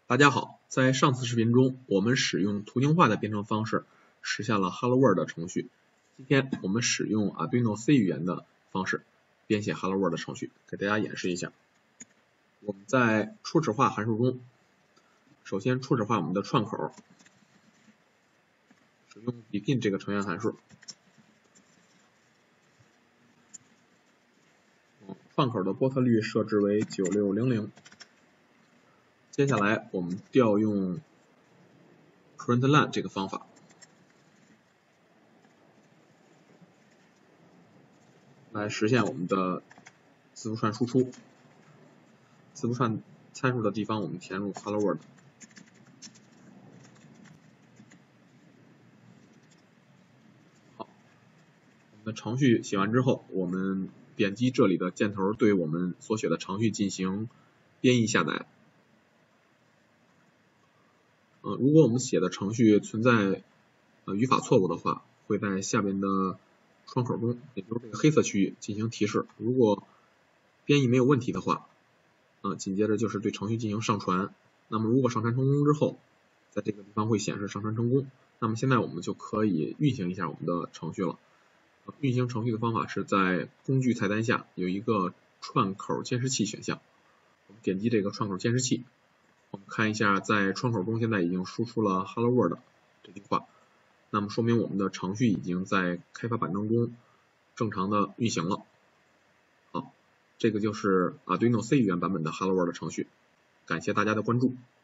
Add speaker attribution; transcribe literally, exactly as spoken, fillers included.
Speaker 1: 大家好，在上次视频中，我们使用图形化的编程方式实现了 Hello World 的程序。今天我们使用 Arduino C 语言的方式编写 Hello World 的程序，给大家演示一下。我们在初始化函数中，首先初始化我们的串口，使用 begin 这个成员函数。串口的波特率设置为九六零零。接下来我们调用 println 这个方法，来实现我们的字符串输出。字符串参数的地方我们填入 Hello World。好，我们的程序写完之后，我们点击这里的箭头，对我们所写的程序进行编译下载。呃，如果我们写的程序存在呃语法错误的话，会在下边的窗口中，也就是这个黑色区域进行提示。如果编译没有问题的话，呃，紧接着就是对程序进行上传。那么如果上传成功之后，在这个地方会显示上传成功。那么现在我们就可以运行一下我们的程序了。呃、运行程序的方法是在工具菜单下有一个串口监视器选项，我们点击这个串口监视器。我们看一下，在窗口中现在已经输出了 Hello World 这句话，那么说明我们的程序已经在开发板正中正常的运行了。好，这个就是 Arduino C 语言版本的 Hello World 程序，感谢大家的关注。